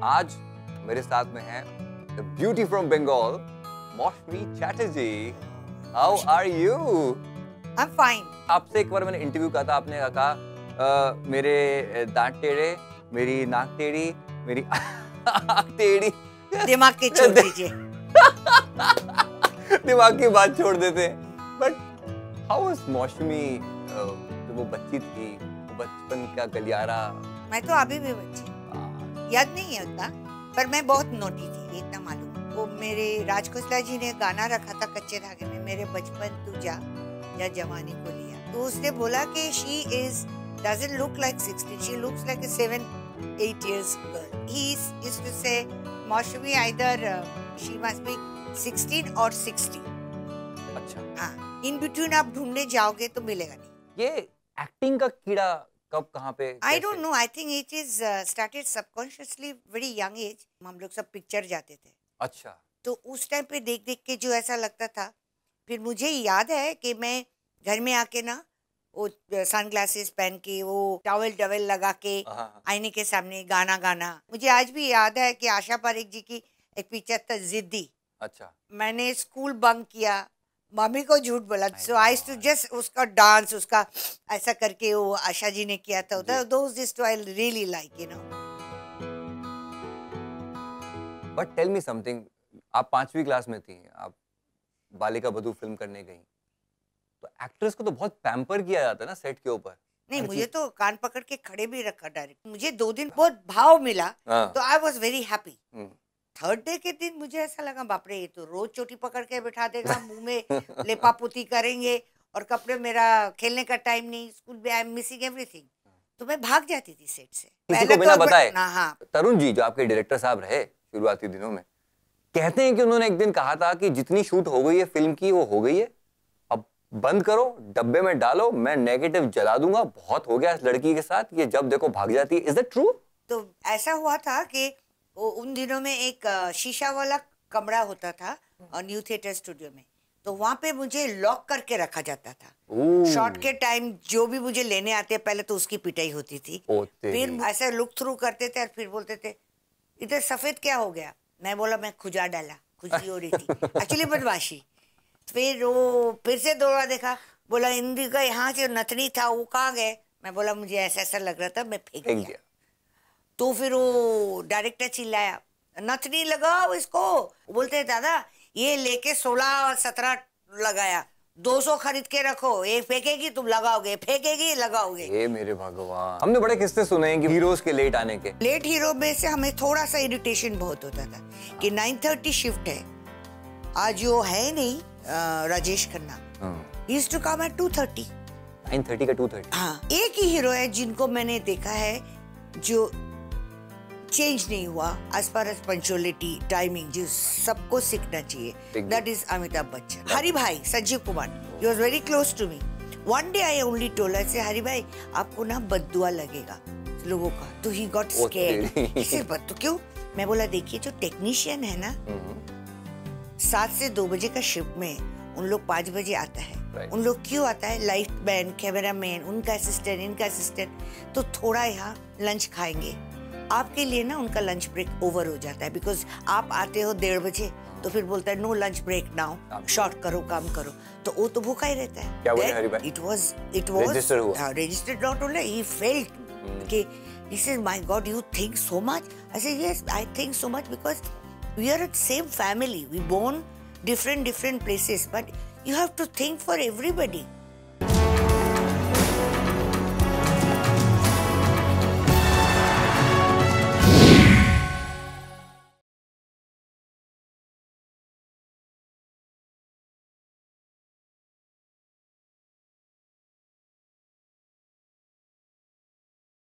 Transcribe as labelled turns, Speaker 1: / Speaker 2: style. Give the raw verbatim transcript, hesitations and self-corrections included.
Speaker 1: आज मेरे साथ में है the beauty from Bengal, Moushumi Chatterjee. How are you?
Speaker 2: I am fine.
Speaker 1: आपसे एक बार मैंने इंटरव्यू कहा था, आपने कहा आ, मेरे दांत टेढ़े, मेरी नाक टेढ़ी, मेरी आँख टेढ़ी।
Speaker 2: दिमाग की छोड़ दीजिए।
Speaker 1: दिमाग की बात छोड़ देते हैं। बट हाउ वाज मौसमी जब वो बच्ची थी, वो बचपन का गलियारा?
Speaker 2: मैं तो अभी भी बच्ची, याद नहीं है उतना, पर मैं बहुत नोटी थी, इतना मालूम। वो मेरे राज खोसला जी ने गाना रखा था कच्चे धागे में, मेरे बचपन तू जा या जवानी को लिया। तो उसने बोला कि she is doesn't look like sixteen, she looks like a seven eight years girl. He used to say Maushami either uh, she must be sixteen or sixty.
Speaker 1: अच्छा।
Speaker 2: हाँ, in between आप ढूंढने जाओगे तो मिलेगा नहीं।
Speaker 1: ये एक्टिंग का कीड़ा कब कहाँ पे?
Speaker 2: I don't know. I think it is uh, started subconsciously very young age. हम लोग सब पिक्चर जाते थे।
Speaker 1: अच्छा।
Speaker 2: तो उस टाइम पे देख देख के जो ऐसा लगता था, फिर मुझे याद है कि मैं घर में आके ना वो सनग्लासेस पहन के, वो टॉवल टॉवल लगा के आईने के सामने गाना गाना। मुझे आज भी याद है कि आशा पारेख जी की एक पिक्चर था जिद्दी।
Speaker 1: अच्छा।
Speaker 2: मैंने स्कूल बंक किया, मम्मी को झूठ बोला, सो आई टू जस्ट उसका डांस, उसका ऐसा करके वो आशा जी ने किया था। Those this too I really like, you know.
Speaker 1: But tell me something, आप पांचवी क्लास में थी, आप बालिका बधू फिल्म करने गई, तो एक्ट्रेस को तो बहुत पैम्पर किया जाता है ना सेट के ऊपर।
Speaker 2: नहीं, मुझे तो कान पकड़ के खड़े भी रखा डायरेक्ट। मुझे दो दिन बहुत भाव मिला, तो I was very happy. Third day के दिन मुझे ऐसा लगा बाप रे, ये तो रोज चोटी पकड़ के बैठा देगा, मुंह में लेपापुती करेंगे, और कपड़े, मेरा खेलने का टाइम नहीं, स्कूल में आई एम मिसिंग एवरीथिंग। तो मैं भाग जाती थी सेट से।
Speaker 1: किसी को बिना बताए।
Speaker 2: हाँ,
Speaker 1: तरुण जी जो आपके डायरेक्टर साहब रहे शुरुआती दिनों में, कहते हैं कि उन्होंने एक दिन कहा था कि जितनी शूट हो गई है फिल्म की वो हो गई है, बंद करो, डब्बे में डालो, मैं नेगेटिव जला दूंगा, बहुत हो गया इस लड़की के साथ, ये जब देखो भाग जाती है। Is that true? तो
Speaker 2: ऐसा हुआ था कि उन दिनों में एक शीशा वाला कमरा होता था न्यू थिएटर स्टूडियो में, तो वहां पे मुझे लॉक करके रखा जाता था। शॉट के टाइम जो भी मुझे लेने आते, पहले तो उसकी पिटाई होती थी, फिर ऐसे लुक थ्रू करते थे और फिर बोलते थे इधर सफेद क्या हो गया। मैं बोला मैं खुजा डाला, खुजली हो रही थी, एक्चुअली बदमाशी। फिर वो फिर से दौड़ा, देखा, बोला हिंदी का यहाँ से नथनी था वो कहाँ गए। मैं बोला मुझे ऐसा ऐसा लग रहा था, मैं फेंक दिया। तो फिर वो डायरेक्टर चिल्लाया नथनी लगाओ इसको। बोलते दादा ये लेके सोलह और सत्रह लगाया, दो सौ खरीद के रखो, ये फेंकेगी तुम लगाओगे, फेंकेगी लगाओगे। ये मेरे भगवान, हमने बड़े किस्से सुने हैं कि हीरोज के लेट आने के। लेट हीरो में से हमें थोड़ा सा इरिटेशन बहुत होता था कि नाइन थर्टी शिफ्ट है, आज वो है नहीं Rajesh Khanna, he used to come at two thirty.
Speaker 1: nine thirty का two thirty.
Speaker 2: हाँ, एक ही हीरो है जिनको मैंने देखा है जो चेंज नहीं हुआ as far as punctuality, timing, जो सबको सीखना चाहिए, that is अमिताभ बच्चन। हरि भाई, Sanjeev Kumar, he was very close to me. One day I only told her, Hari भाई आपको ना बद्दुआ लगेगा लोगों का, तो he got scared. सिर्फ बद्दुआ क्यों? मैं बोला देखिए जो टेक्नीशियन है ना, सात से दो बजे का शिफ्ट में उन लोग पाँच बजे आता है। right. उन लोग क्यों आता है? लाइट मैन, कैमरा मैन, उनका असिस्टेंट, इनका असिस्टेंट, तो थोड़ा यहाँ लंच खाएंगे। आपके लिए ना उनका लंच ब्रेक ओवर हो जाता है, बिकॉज आप आते हो डेढ़ बजे, तो फिर बोलता है no lunch break now, short करो, काम करो, तो वो तो भूखा ही रहता है। क्या बोले हरि भाई? It was, it was registered not only, he felt कि he said my God you think so much. I said yes I think so much because we are at same family, we born different different places, but you have to think for everybody.